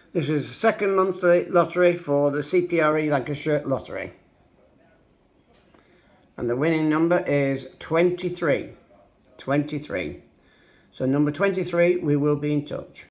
This is the second monthly lottery for the CPRE Lancashire Lottery. And the winning number is 23. 23. So number 23, we will be in touch.